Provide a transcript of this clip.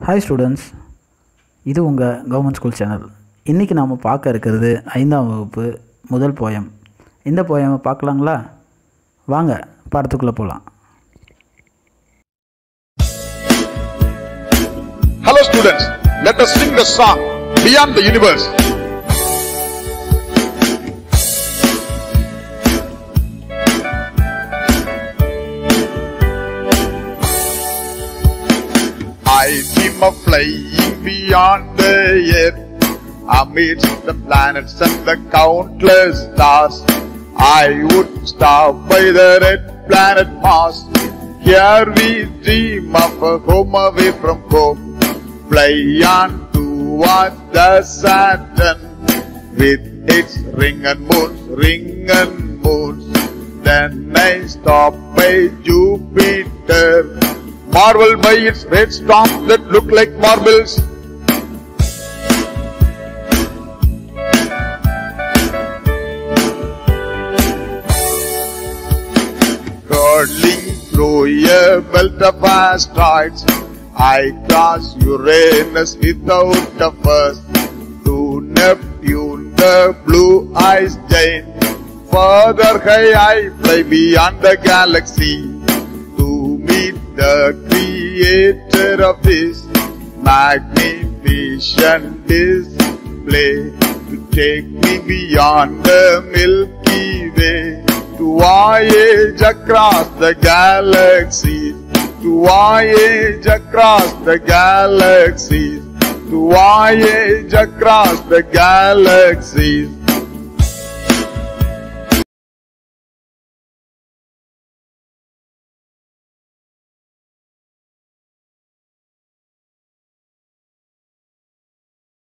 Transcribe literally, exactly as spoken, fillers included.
Hi students, இது உங்க government school channel. இன்னைக்கு நாம பார்க்க இருக்கிறது ஐந்தாம் வகுப்பு முதல் போயம். இந்த போயமை பார்க்கலாங்களா? வாங்க பாடத்துக்குள்ள போலாம். Hello students, let us sing the song Beyond the Universe. I dream of flying beyond the earth, amidst the planets and the countless stars. I would stop by the red planet Mars. Here we dream of a home away from home, fly on towards the Saturn with its ring and moons, ring and moons. Then I stop by Jupiter, marvel by its red storms that look like marbles. Curling through a belt of asteroids, I cross Uranus without a fuss. To Neptune, the blue ice giant, further high I fly beyond the galaxy, to meet the creator of this magnificent display, to take me beyond the Milky Way, to voyage across the galaxies, to voyage across the galaxies, to voyage across the galaxies.